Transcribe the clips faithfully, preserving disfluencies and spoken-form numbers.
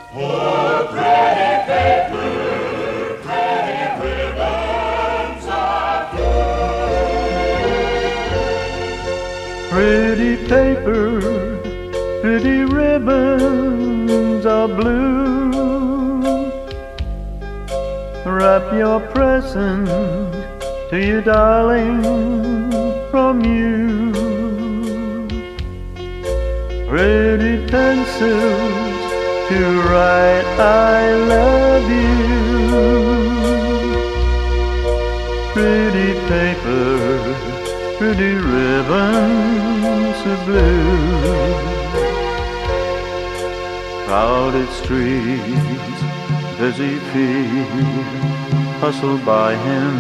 Oh, pretty paper, pretty ribbons of blue. Pretty paper, pretty ribbons of blue. Wrap your present to your darling from you. Pretty pencils to write I love you. Pretty paper, pretty ribbons of blue. Crowded streets, busy feet hustled by him.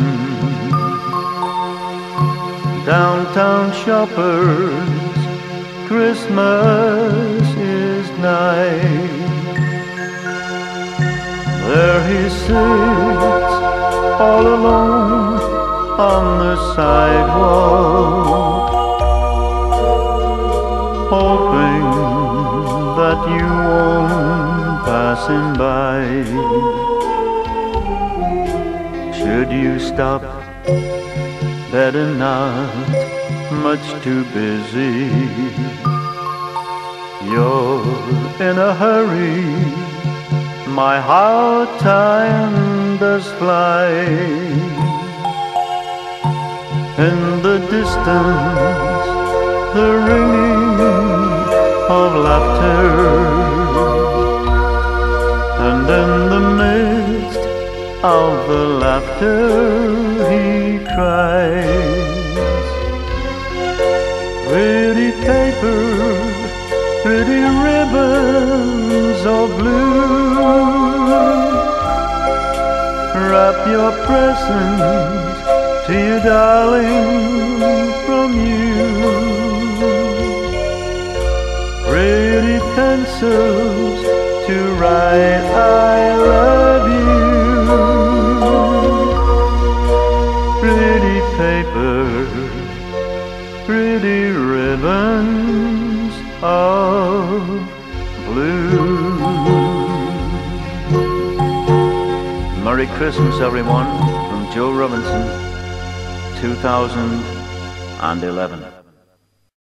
Downtown shoppers, Christmas is nigh. There he sits all alone on the sidewalk, hoping that you won't pass him by. Should you stop, better not, much too busy. You're in a hurry, my how time does fly. In the distance, the ringing of laughter, and in the midst of the laughter he cries. Pretty paper, pretty ribbons of blue. Wrap your present to your darling from you. Pretty pencils to write I love you. Pretty paper, pretty ribbons of blue. Merry Christmas, everyone, from Joe Robinson, two thousand eleven.